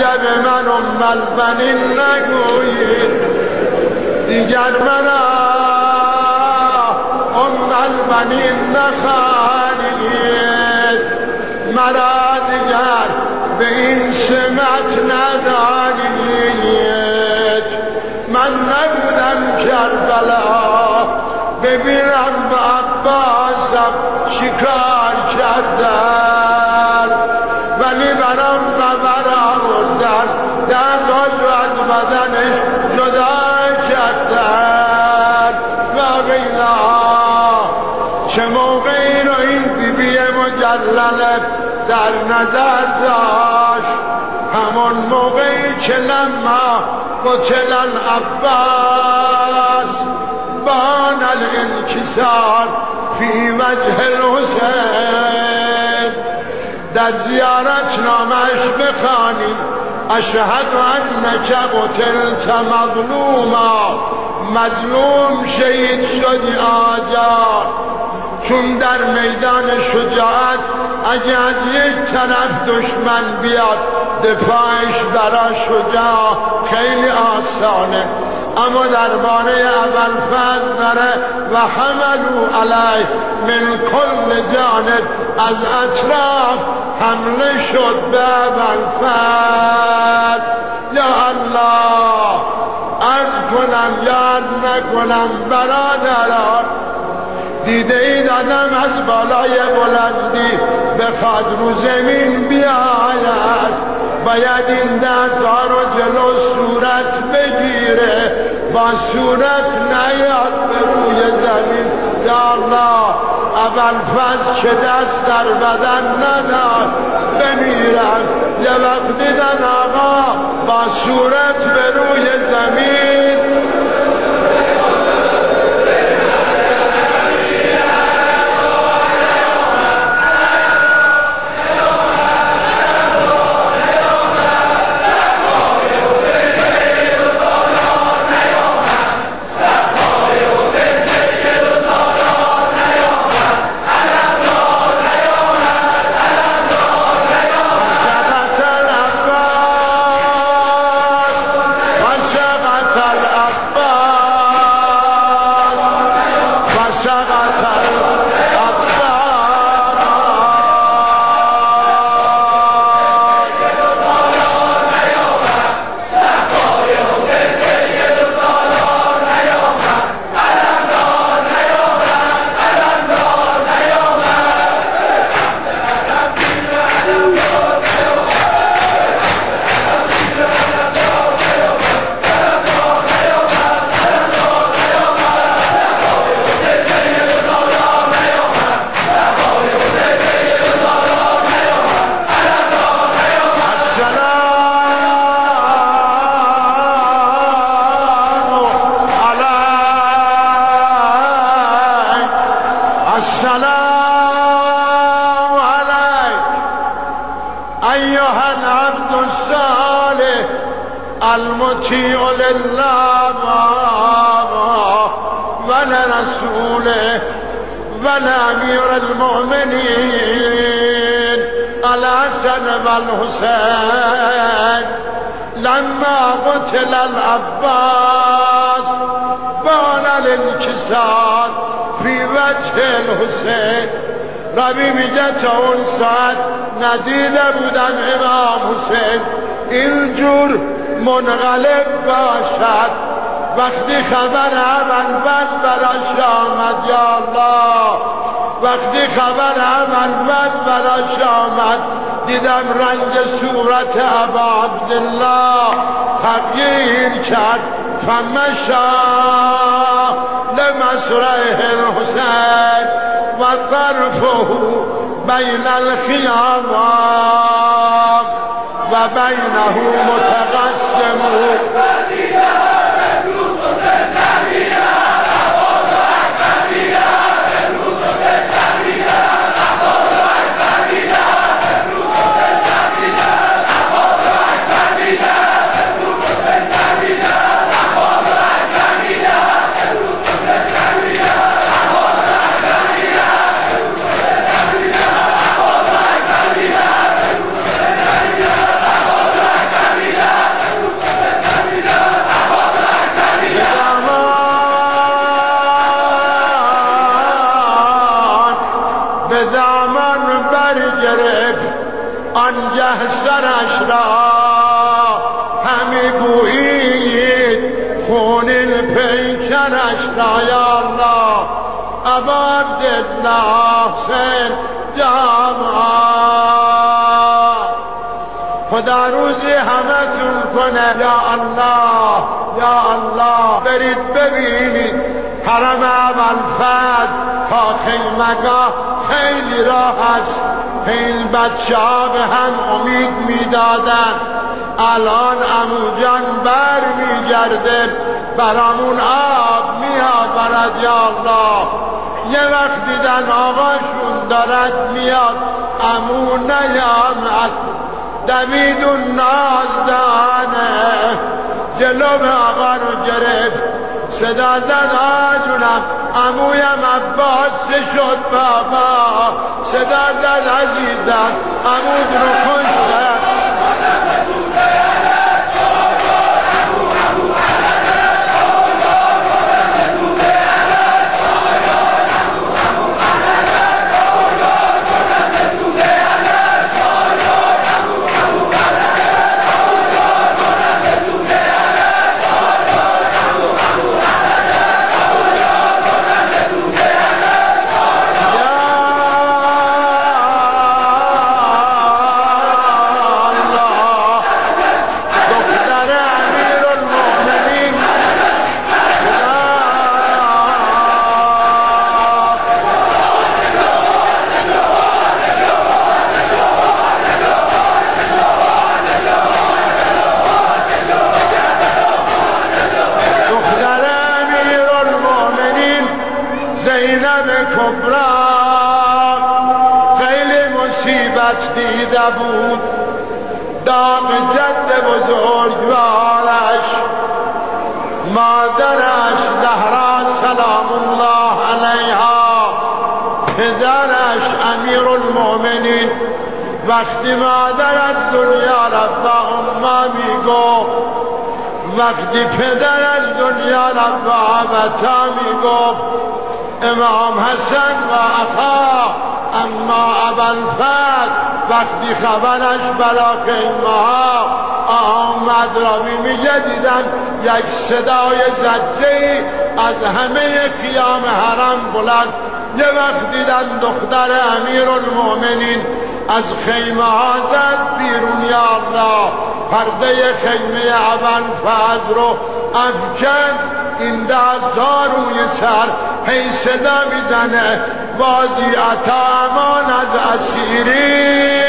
عجب من البنین نگویید دیگر مرا البنین نخوانید مرا دیگر به این سمت ندانید من نبودم کربلا ببینم با عباسم شکار کردن ولی برام خبر آوردن دنداش و از بدنش جدا کردن و ویلا چه موقعی رو این بیبی مجلله در نظر داشت همون موقعی که لما قتل العباس بان الانکسار فی وجه الحسین در زیارت نامش بخوانیم اشهد انک قتلت مظلوما مظلوم شهید شدی آجا چون در میدان شجاعت اگه از یک طرف دشمن بیاد دفاعش برای شجاع خیلی آسانه اما درباره ابوالفضل داره و حملو علیه من کل جانب از اطراف حمله شد به ابوالفضل یا الله عرض کنم یاد نکنم برادران دیده اید آدم از بالای بلندی بخواد رو زمین بیاید باید این دستها رو جلو صورت بگیره با صورت نیاد به روی زمین یا الله ابوالفضل چه دست در بدن نداد بمیرم یه وقت دیدن آقا با صورت به روی زمین السلام عليك أيها العبد الصالح المطيع لله ولرسوله ولأمير المؤمنين الحسن والحسين لما قتل العباس بان الانكسار في وجه الحسين ربی میگه تا اون ساعت ندیده بودم امام حسین اینجور منقلب باشد وقتی خبر ابوالفضل براش آمد یا الله وقتی خبر ابوالفضل براش آمد دیدم رنگ صورت ابا عبدالله تغییر کرد فمشا لمسرعه الحسین و طرفه بین الخیامات و بینه متقسم را همی بویید خون پیکرش را یا الله ابا عبدالله حسین جامعه خدا روزی همتون کنه یا الله یا الله. برید ببینید حرم ابوالفضل تا خیمگاه خیلی راه است. این بچه ها به هم امید میدادن الان عمو جان بر میگرده برامون آب میآورد یا الله. یه وقت دیدن آقاشون دارد میاد عمو نیامد دوید و نازدانه جلو آقا رو گرفت صدا زد آجونم عمویم عباس شد بابا صدا زد عزیزم عمود رو کشتن دیده بود داغ جد بزرگوارش مادرش زهرا سلام الله علیها پدرش امیر المؤمنین. وقتی مادر از دنیا رفت و اما میگفت وقتی پدر از دنیا رفت و ابتا میگفت امام حسن و اخا اما ابوالفضل وقتی خبرش برا خیمه ها آمد را میگه دیدم یک صدای زجه‌ای از همه خیام حرم بلند. یه وقت دیدن دختر امیر المؤمنین از خیمه ها زد بیرون یا الله پرده خیمه ابوالفضل رو افکن این دست‌ها روی سر هی صدا میزنه بازی عطا امان از اسیری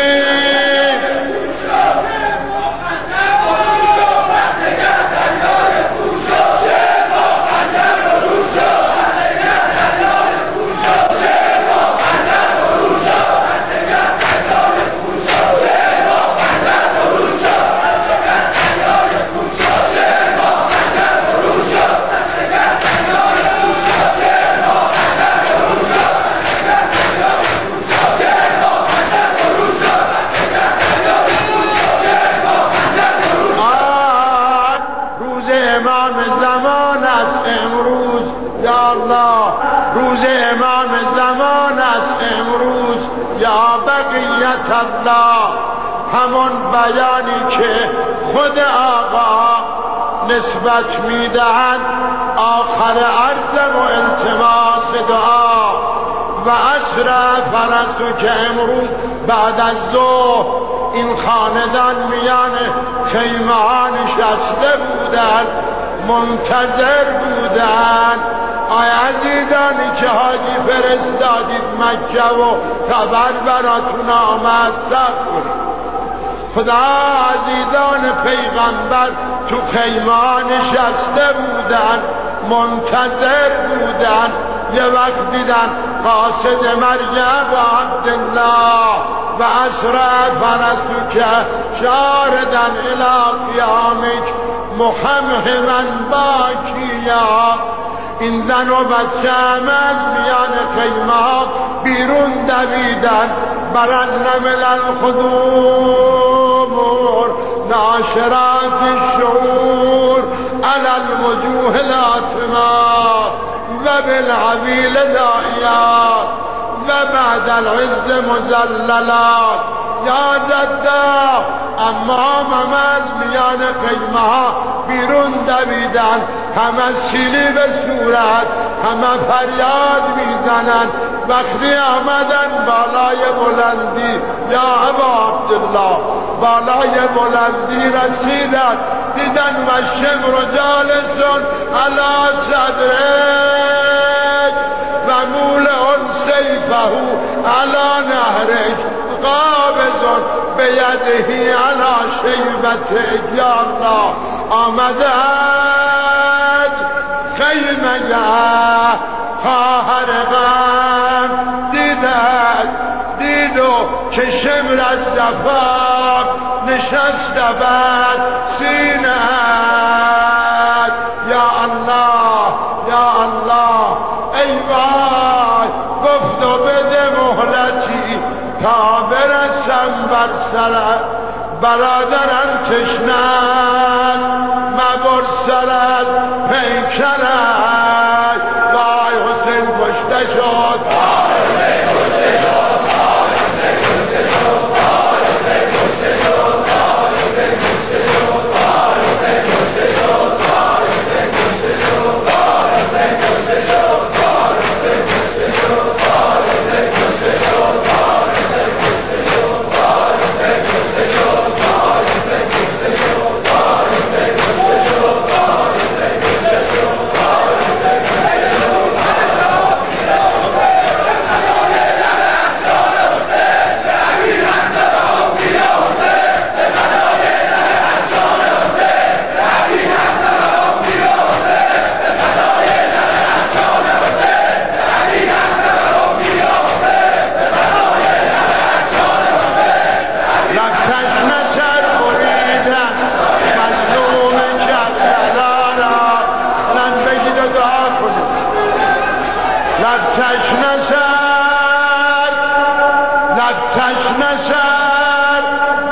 روز امام زمان است امروز یا بقیت الله. همون بیانی که خود آقا نسبت میدهند آخر عرضم و التماس دعا و عصر فرستو که امروز بعد از ظهر این خاندان میان خیمه ها نشسته بودند منتظر بودند. آی عزیزانی که حاجی فرستادید مکه و خبر براتون آمد صبر خدا عزیزان پیغمبر تو خیمه نشسته بودن منتظر بودن. یه وقت دیدن قاصد مریم و عبدالله و اسرع فرستو که شاردن الی قیامک محمحمن باکیا. این زن و بچه آمد میان خیمه ها بیرون دویدن برن من الخدور ناشرات الشعور على الوجوه الاتمات و بالعویل دائیات و بعد العز مزللات یا جده. اما از میان خیمه ها بیرون دویدن، همه سیلی به صورت، همه فریاد میزنن. وقتی آمدن بالای بلندی، یا ابا عبدالله، بالای بلندی رسیدن، دیدن و شمر جالسون علی صدرک و مولع سیفه علی نهرک قابض بیدهی علی شیبتک. یا الله، آمدن خیمه خواهر غم دیدو که شمر از جفاق نشسته بر سینه‌اش. یا الله، یا الله، ای وای، گفت و بده مهلتی تا برسم بر سرت. برادرم تشنه است، مبر سرت پیکرت. وای حسین کشته شد، تشنه سر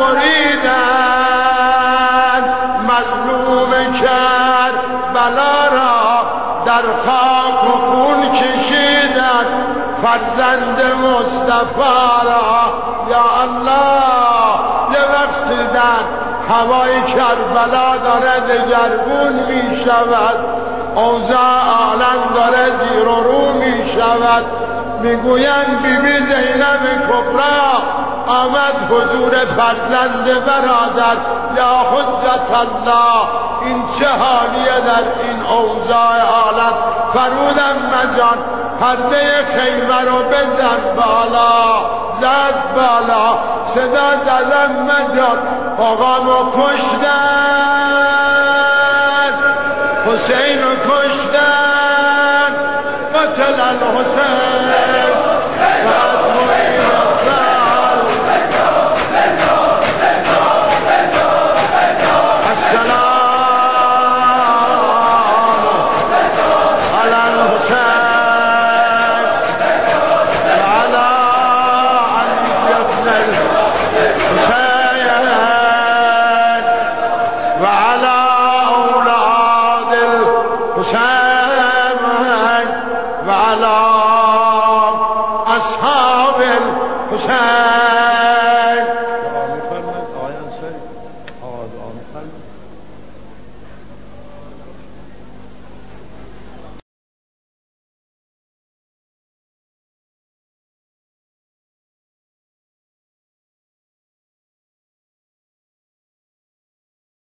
بریدن، مظلوم کربلا را در خاک و خون کشیدن، فرزند مصطفی را. یا الله، یه وقت دیدن هوای کربلا داره دگرگون می شود، اوضاع عالم داره زیر و رو می شود. میگویند بی بی زینب کبرا آمد حضور فرزند برادر. یا حجت الله، این چه حالیه در این اوضاع عالم؟ فرمودم مجان پرده خیمه رو بزن بالا. زد بالا، صدا دادم مجان آقامو کشتن، حسین رو کشتن، قتل الحسین حسین.